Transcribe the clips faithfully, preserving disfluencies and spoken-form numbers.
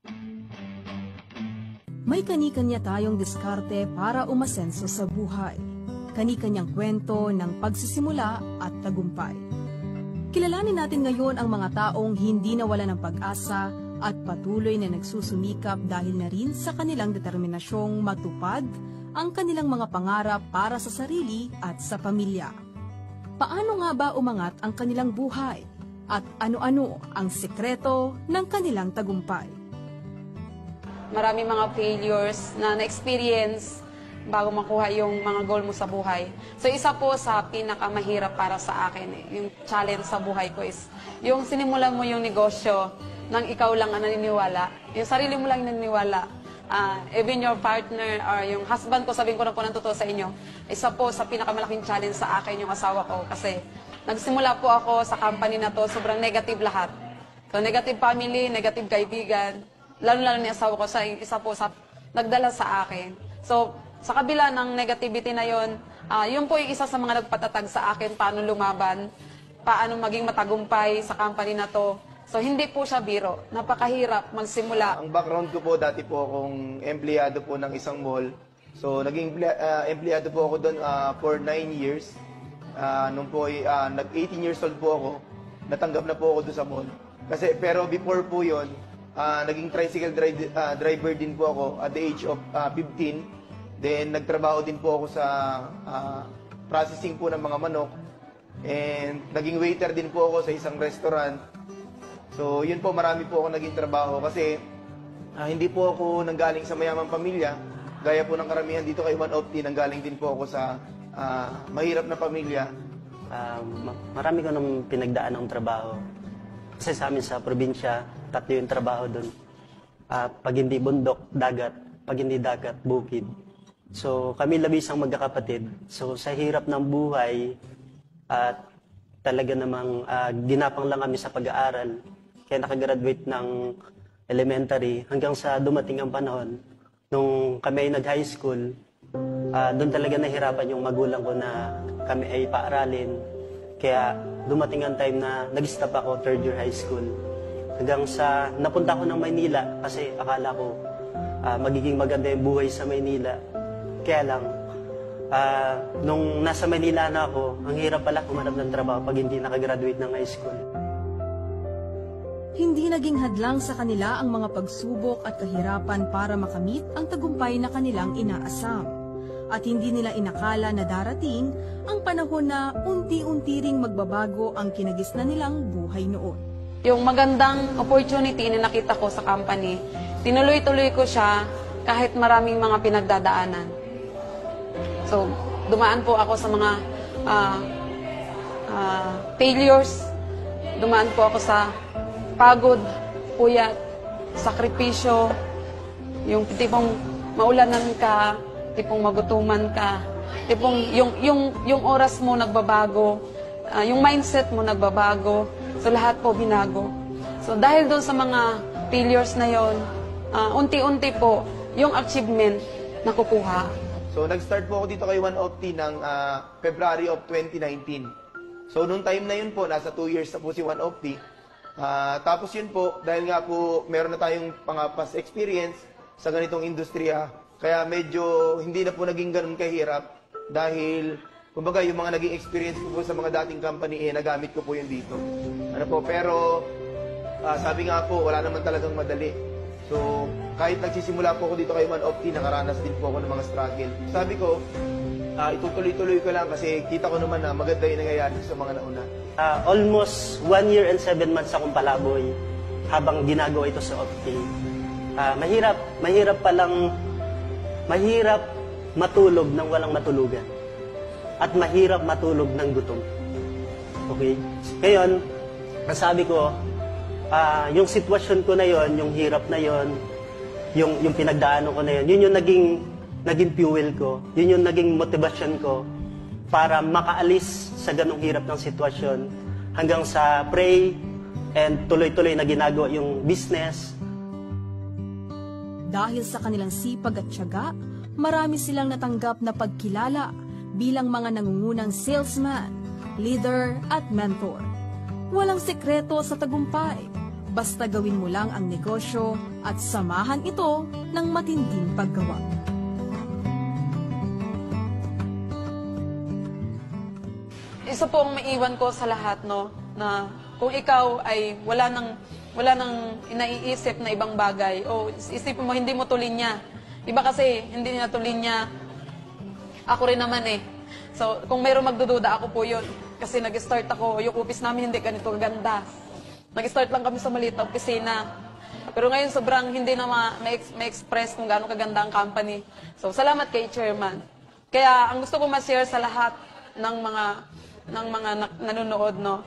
May kani-kanya tayong diskarte para umasenso sa buhay. Kani-kanyang kwento ng pagsisimula at tagumpay. Kilalanin natin ngayon ang mga taong hindi nawala ng pag-asa at patuloy na nagsusumikap dahil na rin sa kanilang determinasyong matupad ang kanilang mga pangarap para sa sarili at sa pamilya. Paano nga ba umangat ang kanilang buhay? At ano-ano ang sekreto ng kanilang tagumpay? Maraming mga failures na na-experience bago makuha yung mga goal mo sa buhay. So isa po sa pinakamahirap para sa akin, eh, yung challenge sa buhay ko is yung sinimulan mo yung negosyo nang ikaw lang ang naniniwala. Yung sarili mo lang naniniwala. Uh, even your partner or yung husband ko, sabihin ko na po ng totoo sa inyo, isa po sa pinakamalaking challenge sa akin yung asawa ko kasi nagsimula po ako sa company na to, sobrang negative lahat. So, negative family, negative kaibigan, lalo-lalo ni asawa ko, sa isa po sa nagdala sa akin. So, sa kabila ng negativity na yon, uh, yun po yung isa sa mga nagpatatag sa akin, paano lumaban, paano maging matagumpay sa company na to. So, hindi po siya biro. Napakahirap magsimula. Ang background ko po, dati po akong empleyado po ng isang mall. So, naging uh, empleyado po ako doon uh, for nine years. Uh, nung po, uh, nag-eighteen years old po ako, natanggap na po ako doon sa mall. Kasi, pero before po yon, uh, naging tricycle drive, uh, driver din po ako at the age of uh, fifteen. Then, nagtrabaho din po ako sa uh, processing po ng mga manok. And, naging waiter din po ako sa isang restaurant. So, yun po, marami po ako naging trabaho kasi uh, hindi po ako nanggaling sa mayamang pamilya. Gaya po ng karamihan dito kay One Opti, nanggaling din po ako sa uh, mahirap na pamilya. Uh, marami ko nang pinagdaan ng trabaho. Kasi sa amin sa probinsya, tatlo yung trabaho doon. Uh, pag hindi bundok, dagat. Pag hindi dagat, bukid. So kami labisang magkakapatid. So sa hirap ng buhay, at uh, talaga namang uh, ginapang lang kami sa pag-aaral. Kaya nakagraduate ng elementary hanggang sa dumating ang panahon. Nung kami ay nag-high school, uh, doon talaga nahirapan yung magulang ko na kami ay paaralin. Kaya dumating ang time na nag-stop ako third year high school. Hanggang sa napunta ko ng Maynila kasi akala ko uh, magiging maganda yung buhay sa Maynila. Kaya lang, uh, nung nasa Maynila na ako, ang hirap pala kumanap ng trabaho pag hindi nakagraduate ng high school. Hindi naging hadlang sa kanila ang mga pagsubok at kahirapan para makamit ang tagumpay na kanilang inaasam. At hindi nila inakala na darating ang panahon na unti-unti ring magbabago ang kinagisnan nilang buhay noon. Yung magandang opportunity na nakita ko sa company, tinuloy-tuloy ko siya kahit maraming mga pinagdadaanan. So, dumaan po ako sa mga uh, uh, failures, dumaan po ako sa pagod, puyat, sakripisyo, yung tipong maulanan ka, tipong magutuman ka, tipong yung, yung, yung oras mo nagbabago, uh, yung mindset mo nagbabago, so lahat po binago. So dahil doon sa mga failures na yon, uh, unti-unti po yung achievement nakukuha. So nag-start po ako dito kay One Opti ng uh, February of twenty nineteen. So noong time na yun po, nasa two years na po si One Opti. Uh, tapos yun po, dahil nga po meron na tayong mga past experience sa ganitong industriya, kaya medyo hindi na po naging ganun kahirap dahil, kumbaga, yung mga naging experience ko po sa mga dating company, eh, nagamit ko po yun dito. Ano po, pero uh, sabi nga po, wala naman talagang madali. So, kahit nagsisimula po ako dito kay One Opti, nakaranas din po ako ng mga struggle. Sabi ko, uh, itutuloy-tuloy ko lang kasi kita ko naman na maganda yung nangyayari sa mga nauna. Uh, almost one year and seven months akong palaboy habang ginagawa ito sa Opti. Uh, mahirap, mahirap palang, mahirap matulog ng walang matulugan. At mahirap matulog ng gutom. Okay? Ngayon, sabi ko, uh, yung sitwasyon ko na yon, yung hirap na yon, yung, yung pinagdaanan ko na yon, yun yung naging, naging fuel ko, yun yung naging motivasyon ko para makaalis sa ganong hirap ng sitwasyon hanggang sa pray and tuloy-tuloy na ginagawa yung business. Dahil sa kanilang sipag at tiyaga, marami silang natanggap na pagkilala bilang mga nangungunang salesman, leader at mentor. Walang sekreto sa tagumpay. basta gawin mo lang ang negosyo at samahan ito ng matinding paggawa. Isa po ang maiwan ko sa lahat, no, na kung ikaw ay wala nang, wala nang inaiisip na ibang bagay, o isipin mo, hindi mo tulinya. Iba kasi, hindi niya tulinya. Ako rin naman eh. So, kung mayroong magdududa, ako po yun. Kasi nag-start ako, yung office namin hindi ganito ganda. Nag-start lang kami sa maliit na opisina. Pero ngayon, sobrang hindi na ma- ma-express kung gaano kaganda ang company. So, salamat kay Chairman. Kaya, ang gusto ko ma-share sa lahat ng mga ng mga na- nanonood, no,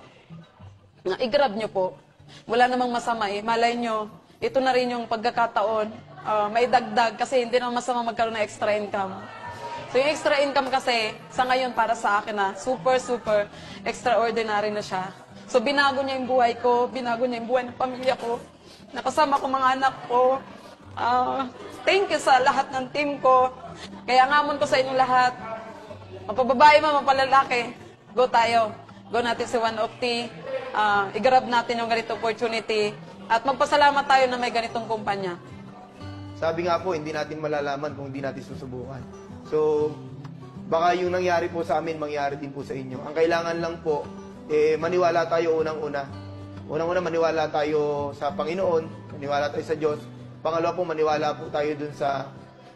na i-grab nyo po. Wala namang masama eh. Malay nyo, ito na rin yung pagkakataon, uh, may dagdag kasi hindi naman masama magkaroon ng extra income. So yung extra income kasi, sa ngayon para sa akin na, super, super extraordinary na siya. So binago niya yung buhay ko, binago niya yung buhay ng pamilya ko, nakasama ko mga anak ko. Uh, thank you sa lahat ng team ko. Kaya ngamon ko sa inyong lahat, mapababae man, mapalalaki, go tayo. Go natin si One Opti. Uh, i-grab natin yung ganitong opportunity. At magpasalamat tayo na may ganitong kumpanya. Sabi nga po, hindi natin malalaman kung hindi natin susubukan. So, baka yung nangyari po sa amin, mangyari din po sa inyo. Ang kailangan lang po, eh, maniwala tayo unang-una. Unang-una, maniwala tayo sa Panginoon, maniwala tayo sa Diyos. Pangalawa po, maniwala po tayo dun sa,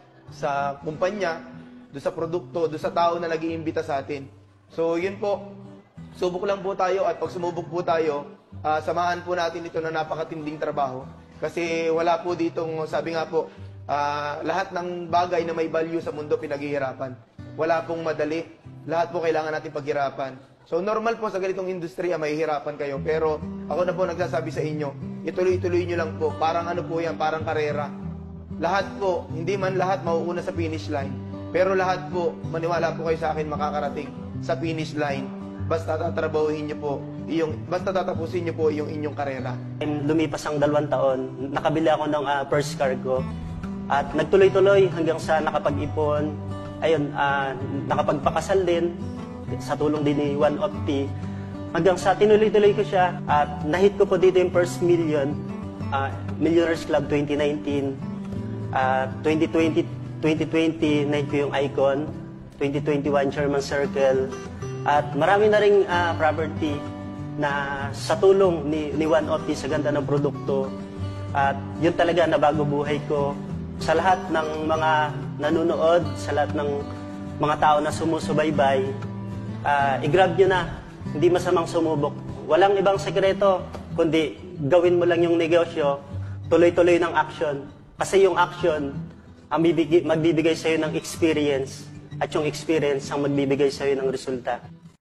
sa kumpanya, dun sa produkto, dun sa tao na nag-iimbita sa atin. So, yun po. Subok lang po tayo at pag sumubok po tayo, uh, samahan po natin ito na napakatinding trabaho. Kasi wala po ditong, sabi nga po, uh, lahat ng bagay na may value sa mundo pinaghihirapan. Wala pong madali. Lahat po kailangan natin paghirapan. So, normal po sa ganitong industriya, mahihirapan kayo. Pero ako na po nagsasabi sa inyo, ituloy-tuloy nyo lang po. Parang ano po yan, parang karera. Lahat po, hindi man lahat mauuna sa finish line. Pero lahat po, maniwala po kayo sa akin, makakarating sa finish line. Basta tatrabahuhin niyo po, iyong, basta tatapusin niyo po yung inyong karera. Lumipas ang dalawang taon, nakabili ako ng uh, first car ko. At nagtuloy-tuloy hanggang sa nakapag-ipon. Ayun, uh, nakapagpakasal din sa tulong din ni One Opti. Hanggang sa tinuloy-tuloy ko siya at nahit ko po dito yung first million, uh, Millionaires Club twenty nineteen. Uh, twenty twenty, twenty twenty, night ko yung icon. twenty twenty-one, Chairman Circle. At marami na ring uh, property na sa tulong ni, ni One Opti sa ganda ng produkto. At yun talaga na bago buhay ko. Sa lahat ng mga nanonood, sa lahat ng mga tao na sumusubaybay, uh, i-grab nyo na. Hindi masamang sumubok. Walang ibang sekreto, kundi gawin mo lang yung negosyo, tuloy-tuloy ng action. Kasi yung action ang bibigay, magbibigay sa'yo ng experience at yung experience ang magbibigay sa'yo ng resulta.